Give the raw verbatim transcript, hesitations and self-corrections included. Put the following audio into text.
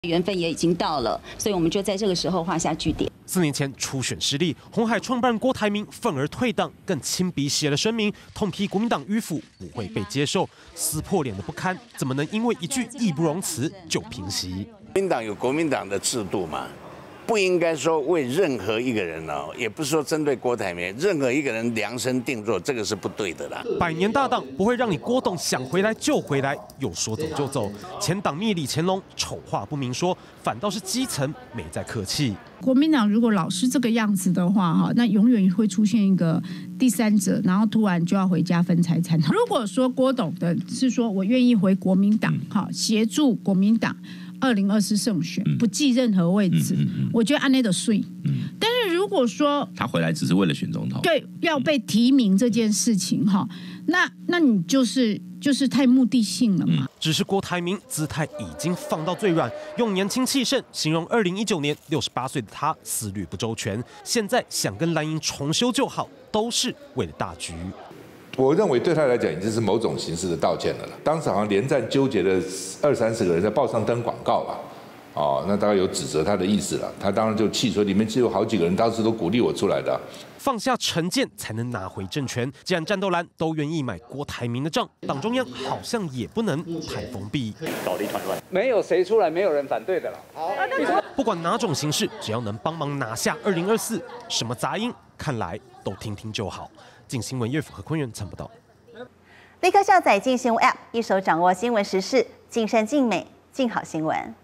缘分也已经到了，所以我们就在这个时候画下句点。 四年前初选失利，鸿海创办人郭台铭愤而退党，更亲笔写了声明，痛批国民党迂腐，不会被接受，撕破脸的不堪，怎么能因为一句义不容辞就平息？ 国民党有国民党的制度嘛，不应该说为任何一个人哦，也不是说针对郭台铭，任何一个人量身定做，这个是不对的啦。 百年大党不会让你郭董想回来就回来，又说走就走。前党秘李乾隆丑话不明说，反倒是基层没再客气。 国民党如果老是这个样子的话，哈，那永远会出现一个第三者，然后突然就要回家分财产。如果说郭董的是说我愿意回国民党，哈，协助国民党二零二四胜选，不计任何位置，嗯嗯嗯、我觉得按那的税。但是如果说他回来只是为了选总统， 对，要被提名这件事情，哈，那那你就是就是太目的性了嘛。 只是郭台铭姿态已经放到最软，用年轻气盛形容二零一九年六十八岁的他思虑不周全，现在想跟蓝营重修旧好，都是为了大局。 我认为对他来讲已经是某种形式的道歉了啦。当时好像连战纠结了二三十个人在报上登广告吧，哦，那大概有指责他的意思了。他当然就气说，里面只有好几个人当时都鼓励我出来的。 放下成见才能拿回政权。既然战斗蓝都愿意买郭台铭的账，党中央好像也不能太封闭。 搞了一团乱，没有谁出来，没有人反对的了。好， 不管哪种形式，只要能帮忙拿下二零二四，什么杂音，看来都听听就好。镜新闻乐府和坤元参报道。 立刻下载镜新闻 App， 一手掌握新闻时事，尽善尽美，尽好新闻。